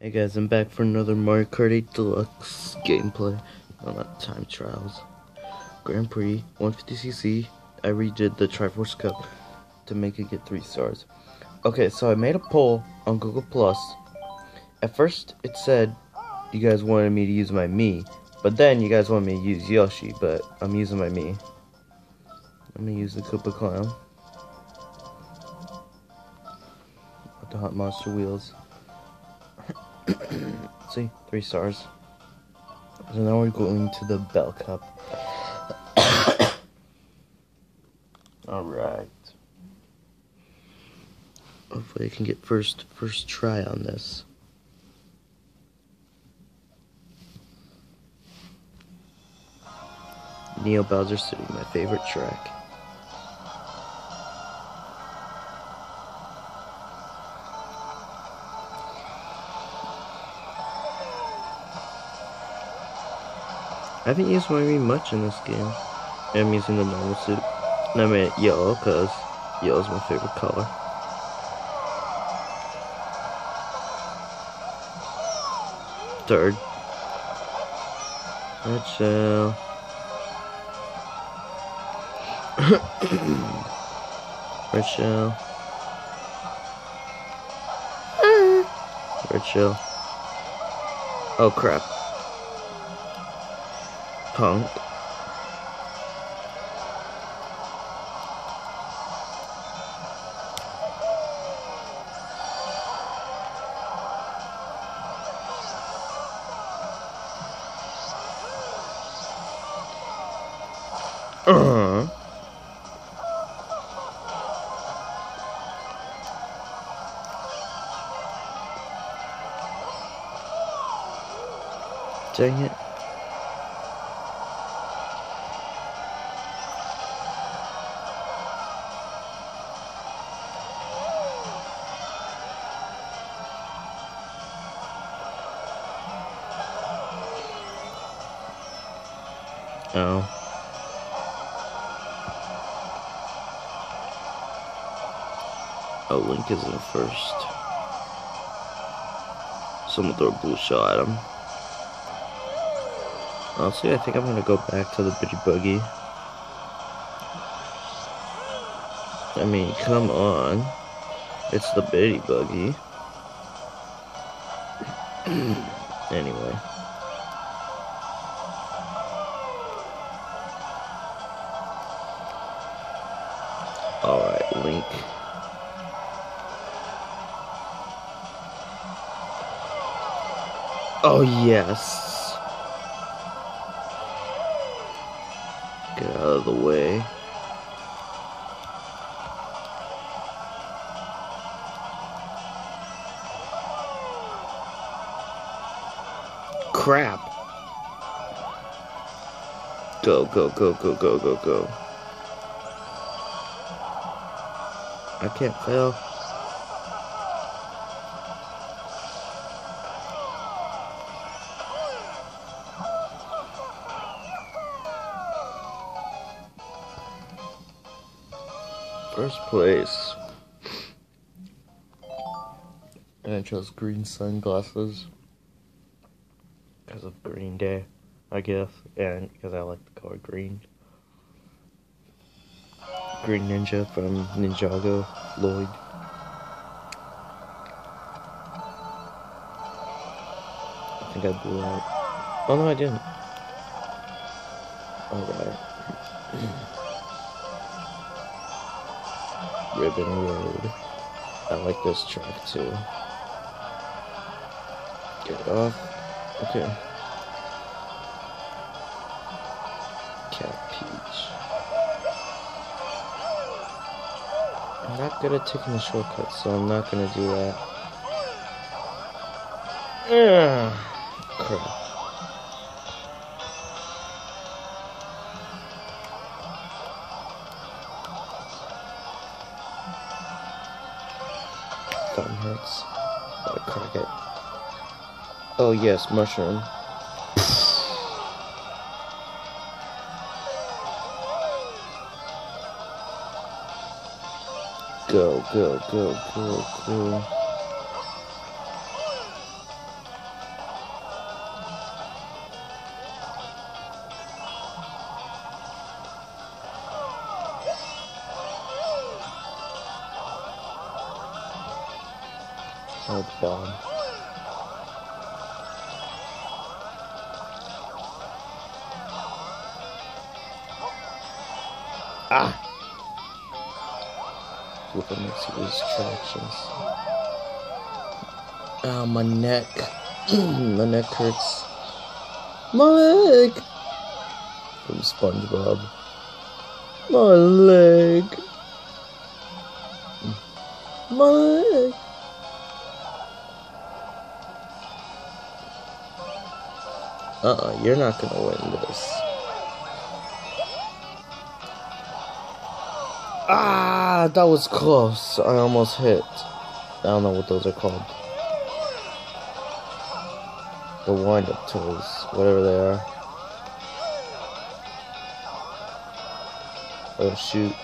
Hey guys, I'm back for another Mario Kart 8 Deluxe gameplay. Well, not time trials. Grand Prix, 150cc. I redid the Triforce Cup to make it get 3 stars. Okay, so I made a poll on Google Plus. At first, it said you guys wanted me to use my Mii, but then you guys wanted me to use Yoshi, but I'm using my Mii. I'm gonna use the Koopa Clown with the Hot Monster wheels. See, 3 stars. So now we're going to the Bell Cup. Alright. Hopefully I can get first try on this. Neo Bowser City, my favorite track. I haven't used my Mii much in this game. I'm using the normal suit. And I made it yellow because yellow is my favorite color. Third. Red shell. Red shell. Red shell. Oh crap. Punk. Dang it. Oh. Oh, Link is in first. Someone throw a blue shell at him. Honestly, I think I'm gonna go back to the Bitty Buggy. I mean, come on. It's the Bitty Buggy. Anyway. Alright, Link. Oh, yes. Get out of the way. Crap. Go, go, go, go, go, go, go. I can't fail. First place. And I chose green sunglasses. Because of Green Day, I guess. And because I like the color green. Green Ninja from Ninjago, Lloyd. I think I blew out. Oh no, I didn't. Alright. Ribbon Road. I like this track too. Get it off. Okay. Cat Peach. I'm not good at taking the shortcuts, so I'm not gonna do that. Crap. Thumb hurts. Gotta crack it. Oh yes, mushroom. Go, go, go, go, go. Oh, bomb. Ah! With a mix of distractions. Ah, my neck. My neck hurts. My leg! From SpongeBob. My leg. My leg. You're not gonna win this. Ah, that was close. I almost hit. I don't know what those are called. The wind-up toes, whatever they are. Oh shoot.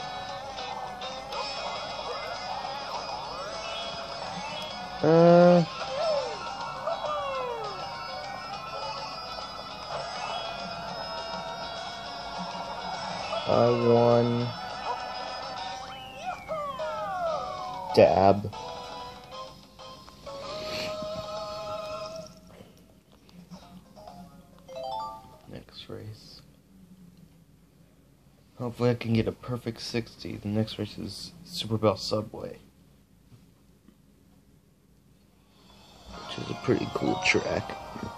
I won. Dab. Next race. Hopefully I can get a perfect 60. The next race is Super Bell Subway, which is a pretty cool track.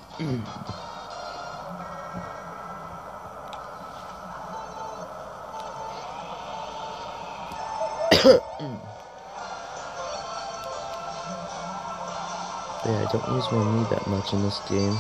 Yeah, I don't use my knee that much in this game.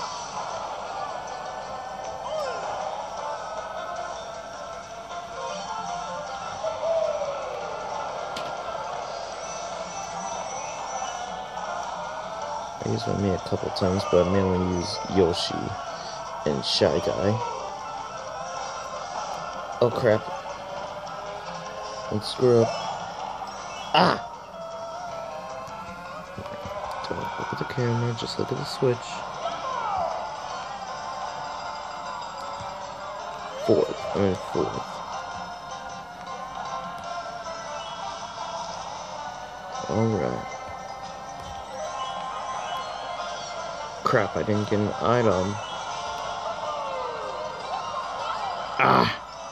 I use my knee a couple times, but I mainly use Yoshi and Shy Guy. Oh crap. Don't screw up. Ah! Don't look at the camera, just look at the switch. Fourth. Alright. Crap, I didn't get an item. Ah!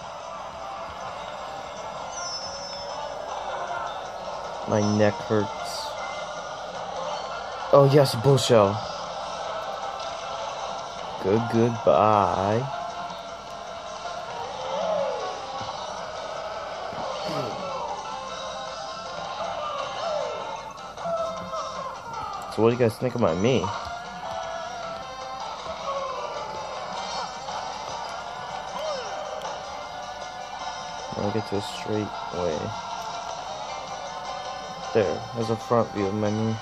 My neck hurts. Oh yes, bull shell. Goodbye. So what do you guys think about me? I'll get to a straight way. There's a front view of my knee.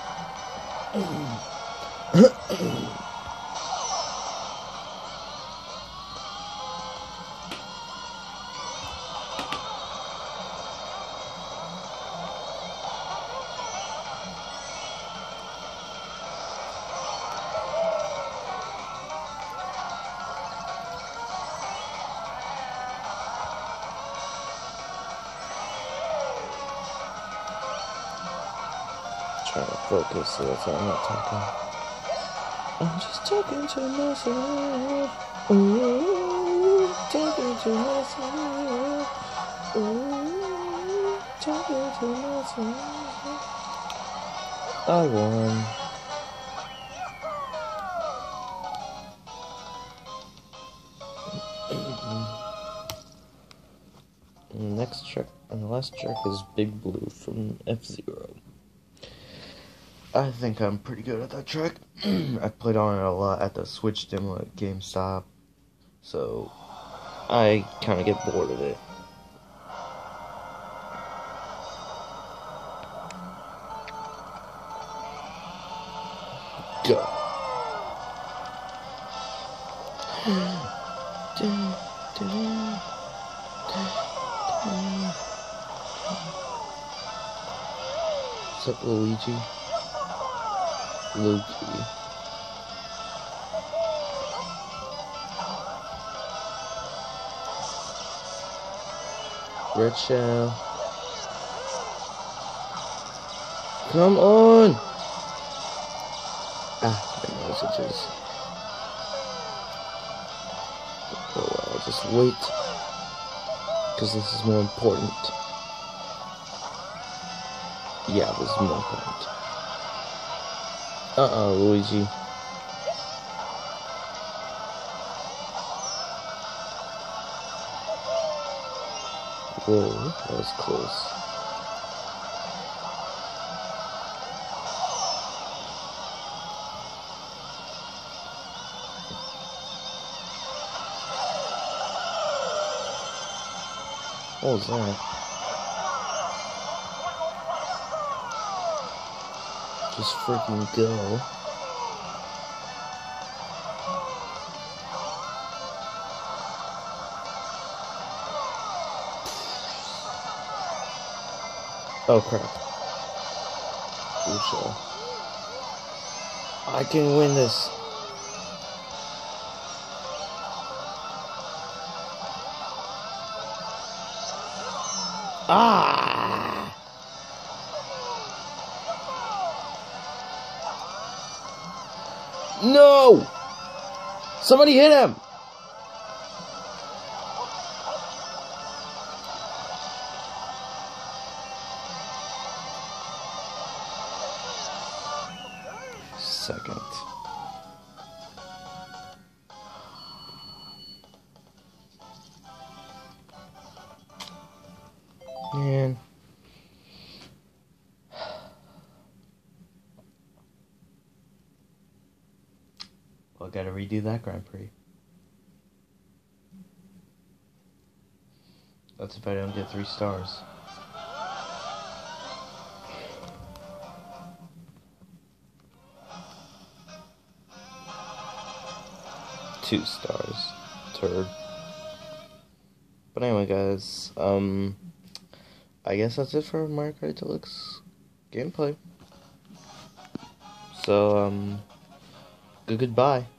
Trying to focus so that's why I'm not talking. I'm just talking to myself. Ooh, talking to myself. Ooh, talking to myself. I won. Next track, and the last track is Big Blue from F-Zero. I think I'm pretty good at that track. I played on it a lot at the Switch demo at GameStop, so I kind of get bored of it. Go. What's up, Luigi? Loki. Red Shell. Come on! No messages. Oh well, I'll just wait. Because this is more important. Yeah, this is more important. Luigi. Whoa, that was close. What was that? Just freaking go. Oh crap. I can win this. Ah! No! Somebody hit him! Second. Man. Well, I gotta redo that Grand Prix. That's if I don't get 3 stars. Two stars. Turd. But anyway, guys, I guess that's it for Mario Kart Deluxe gameplay. So, goodbye.